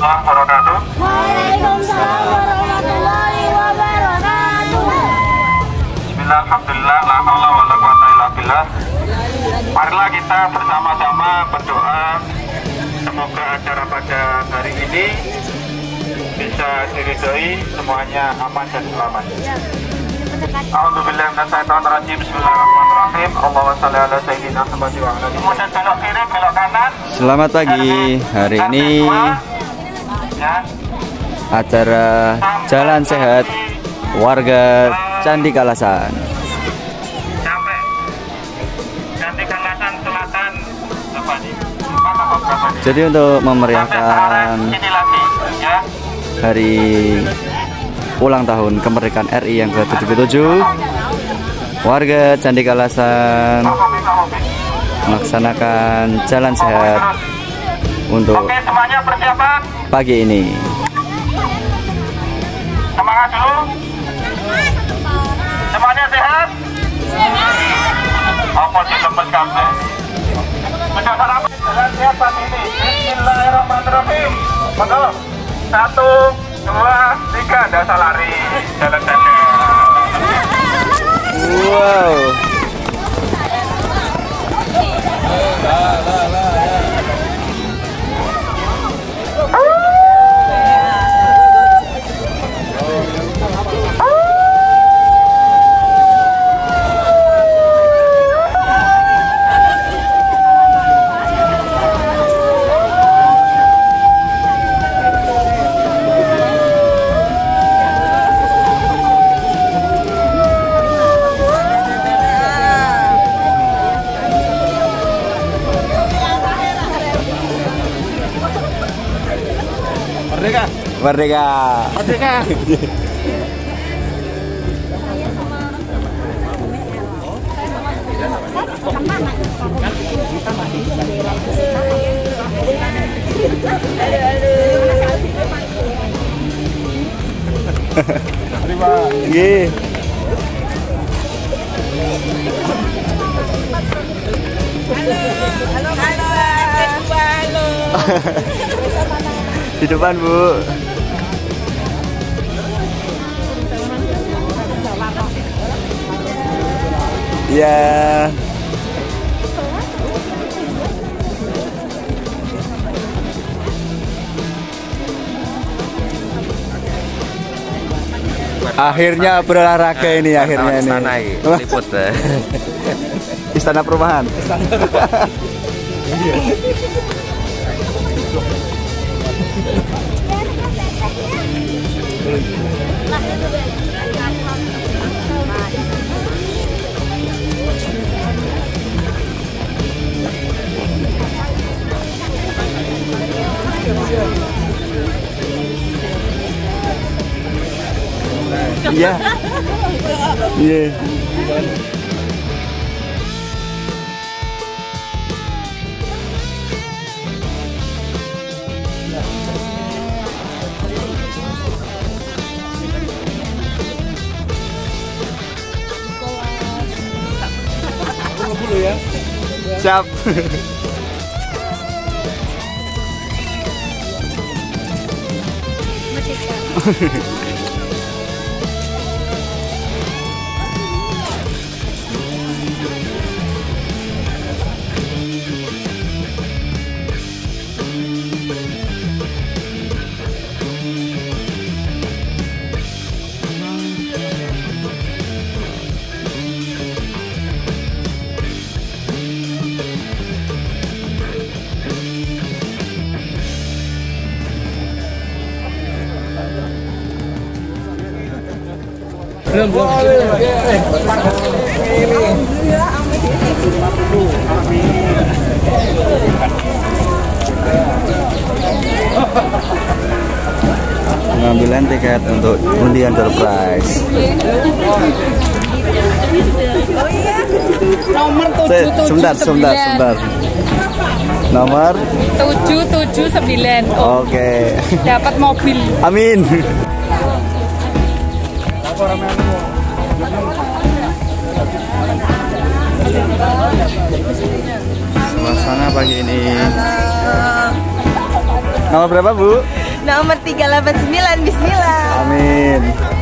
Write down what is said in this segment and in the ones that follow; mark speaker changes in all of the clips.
Speaker 1: wabarakatuh.
Speaker 2: Waalaikumsalam warahmatullahi wabarakatuh.
Speaker 1: Bismillah, alhamdulillah, la haula wala quwata illa billah. Marilah kita bersama-sama berdoa semoga acara pada hari ini bisa diridhoi, semuanya aman dan selamat. A'udzubillahi minasyaitonirrajim. Bismillahirrahmanirrahim. Allahumma shalli ala sayyidina Muhammad wa ala alihi. Kemudian belok kiri, belok kanan.
Speaker 3: Selamat pagi. Hari ini acara Jalan Sehat warga Candi Kalasan.
Speaker 1: Sampai Candi Kalasan Selatan apa nih?
Speaker 3: Jadi untuk memeriahkan
Speaker 1: Sini lagi ya.
Speaker 3: hari ulang tahun kemerdekaan RI yang ke-77, warga Candi Kalasan melaksanakan Jalan Sehat untuk
Speaker 1: Oke, semuanya persiapan.
Speaker 3: pagi ini.
Speaker 1: Semangat dulu. Semuanya sehat? Apa sih lemes kabeh? Sudah sarapan? Jalan sehat pagi ini. Bismillahirrahmanirrahim. Monggo. 1, 2, 3, dasar lari. Jalan sehat.
Speaker 3: Wow. Merdeka.
Speaker 1: Merdeka.
Speaker 3: Terima. Nggih.
Speaker 2: Halo.
Speaker 3: Di depan, Bu. Ya. Akhirnya berolahraga ini akhirnya ini.
Speaker 4: Liput.
Speaker 3: Istana Perumahan. Iya. Iya. Siap. Pengambilan tiket untuk undian door prize.
Speaker 2: Nomor 779.
Speaker 3: Nomor
Speaker 2: 779.
Speaker 3: Oke.
Speaker 2: Dapat mobil.
Speaker 3: Amin. Suasana pagi ini. Nomor berapa, Bu?
Speaker 4: Nomor 389, bismillah.
Speaker 3: Amin.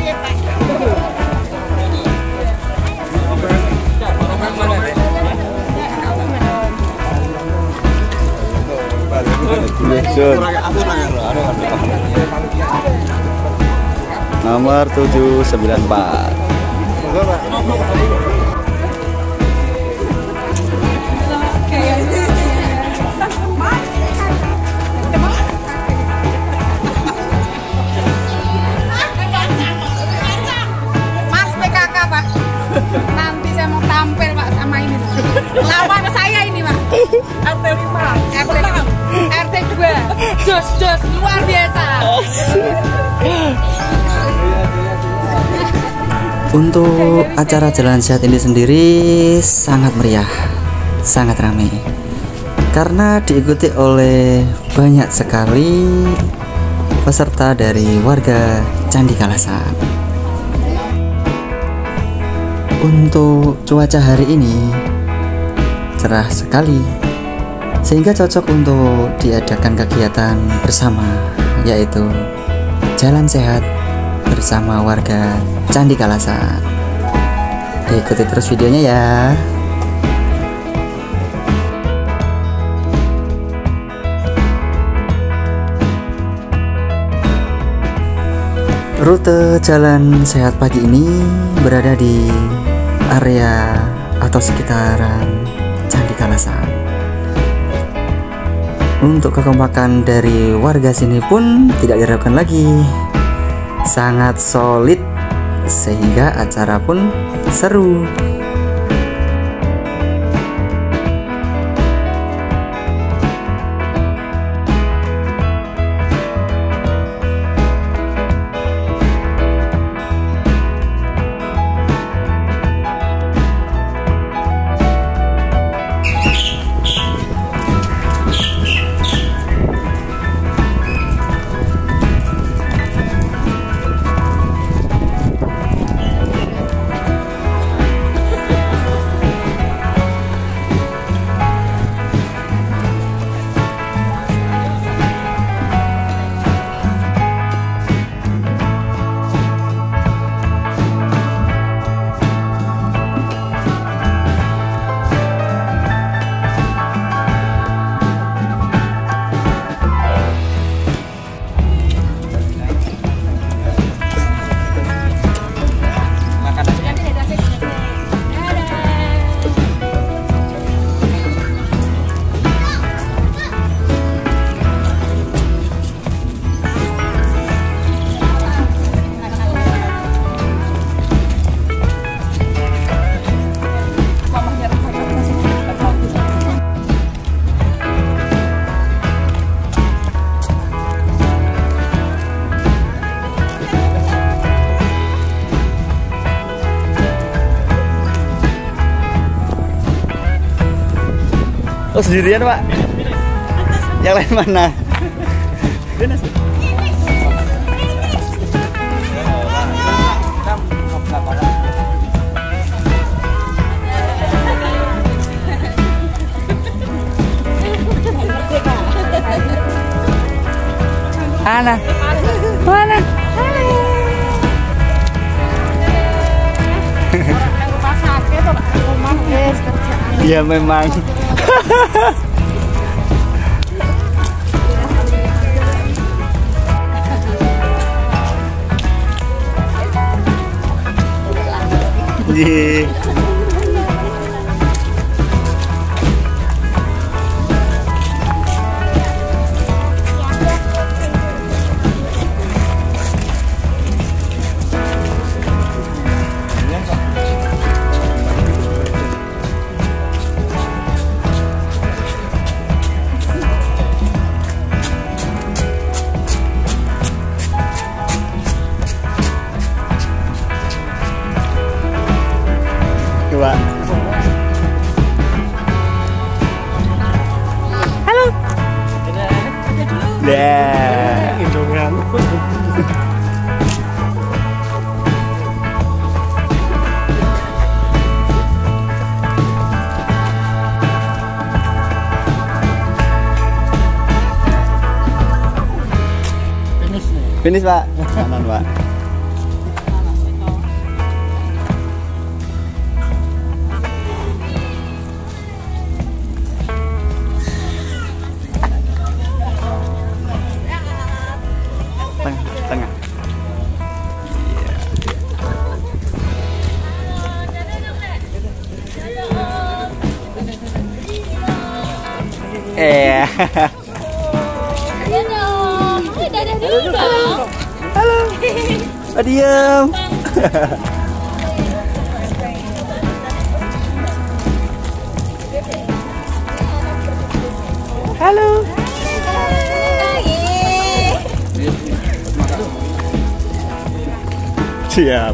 Speaker 3: Nomor 794.
Speaker 2: Mas PKK Pak. Nanti saya mau tampil Pak sama ini. Lawan saya ini Pak. RT 5, RT 2. Jos luar biasa.
Speaker 5: Untuk acara Jalan Sehat ini sendiri sangat meriah, sangat ramai, karena diikuti oleh banyak sekali peserta dari warga Candi Kalasan. Untuk cuaca hari ini cerah sekali, sehingga cocok untuk diadakan kegiatan bersama, yaitu Jalan Sehat bersama warga Candi Kalasan. Ikuti terus videonya ya. Rute Jalan Sehat pagi ini berada di area atau sekitaran Candi Kalasan. Untuk kekompakan dari warga sini pun tidak diragukan lagi, sangat solid, sehingga acara pun seru.
Speaker 3: Oh sendirian Pak? Yang lain mana?
Speaker 2: Mana? Mana? Rumah sakit atau rumah kerjaan?
Speaker 3: Iya memang. Coba.
Speaker 2: Halo.
Speaker 3: Dah. Finish Pak. Kanan Pak. Tengah. Iya.
Speaker 4: Dadah dulu dong.
Speaker 3: Halo. Diam. Halo. Siap.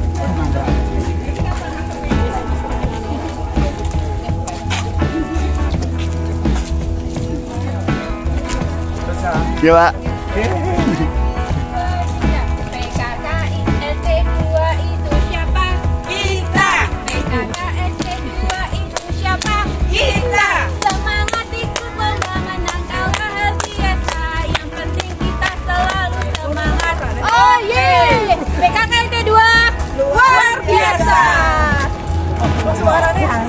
Speaker 3: Ya Pak.
Speaker 2: PKKIST2 itu siapa? Kita. PKKIST2 itu siapa? Kita. Semangat ikut lomba menang kalah biasa. Yang penting kita selalu semangat. Oh yeah. PKKIST2 luar biasa. Suaranya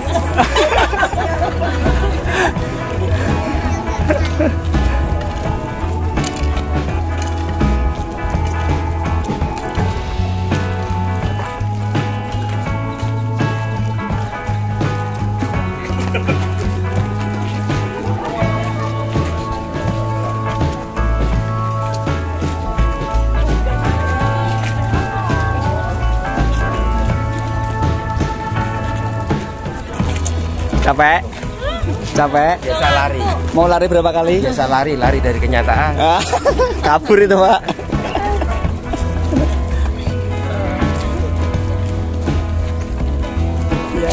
Speaker 3: Capek? Capek?
Speaker 6: Biasa lari.
Speaker 3: Mau lari berapa kali?
Speaker 6: Biasa lari dari kenyataan.
Speaker 3: Kabur itu Pak. Ya.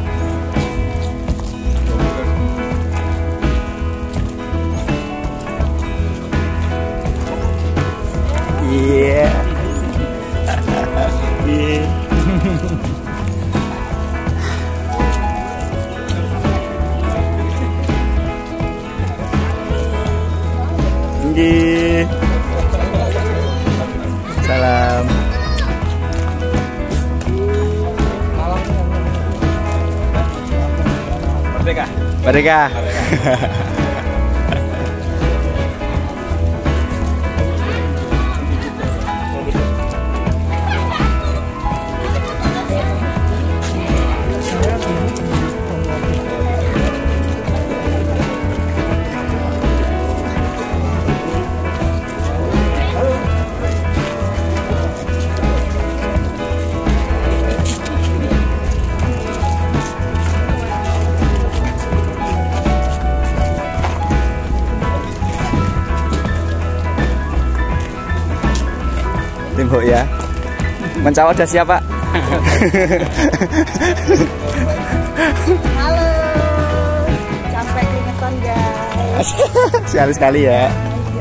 Speaker 3: Iya. Iya. Salam.
Speaker 6: Merdeka.
Speaker 3: Merdeka. Timbuk ya. Mencawa udah siap Pak.
Speaker 4: Halo. Sampai keringetan guys.
Speaker 3: Sekali-sekali ya.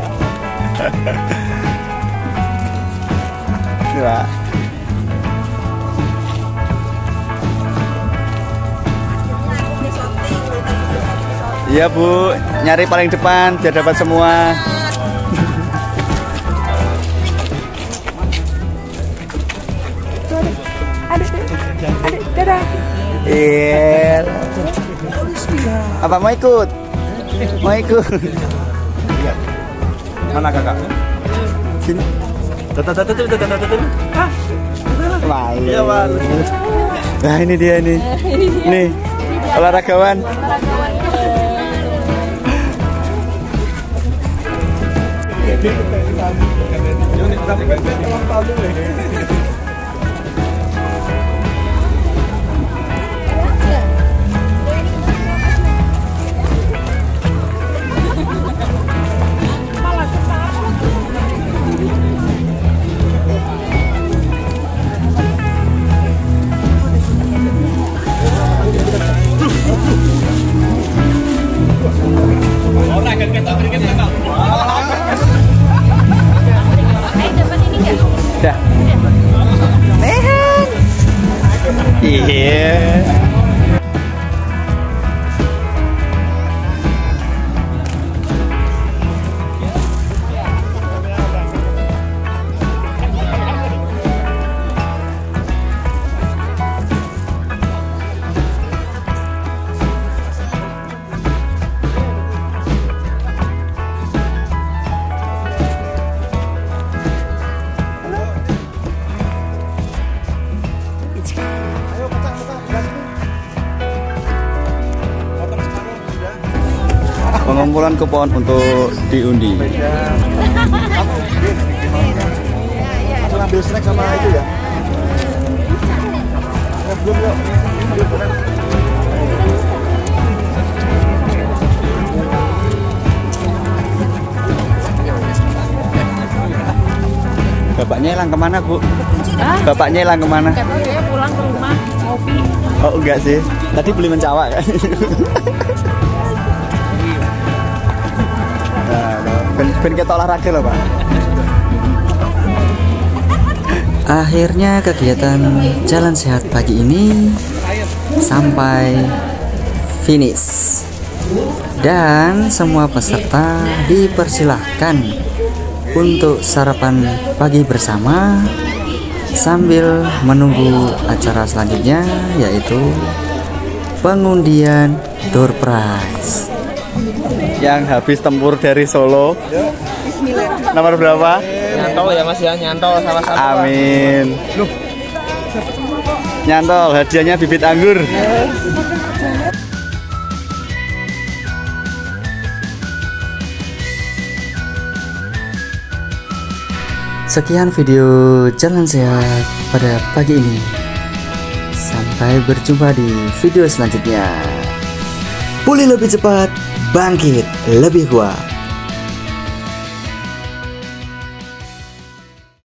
Speaker 3: Ini Pak. Iya Bu, nyari paling depan biar dapat semua. Iya. Apa mau ikut? Mau ikut?
Speaker 6: Mana kakak?
Speaker 3: Sini.
Speaker 6: Ah,
Speaker 3: Main.
Speaker 6: iya Wan.
Speaker 3: Nah ini dia nih. Nih olahragawan. Dah. pengumpulan kupon untuk diundi.
Speaker 7: Langsung ambil snack sama itu ya. Belum yuk.
Speaker 3: Bapaknya hilang kemana, Bu? Bapaknya hilang kemana?
Speaker 2: Katanya dia pulang ke rumah ngopi.
Speaker 3: Oh enggak sih, tadi beli mencawa kan? Ben kita olahraga loh, Pak.
Speaker 5: Akhirnya kegiatan jalan sehat pagi ini sampai finish. Dan semua peserta dipersilahkan untuk sarapan pagi bersama sambil menunggu acara selanjutnya, yaitu pengundian door prize.
Speaker 3: Yang habis tempur dari Solo. Nomor berapa?
Speaker 6: Nyantol ya Mas ya, nyantol salah satu.
Speaker 3: Amin. Nyantol, hadiahnya bibit anggur.
Speaker 5: Sekian video jalan sehat pada pagi ini. Sampai berjumpa di video selanjutnya. Pulih lebih cepat, bangkit lebih kuat.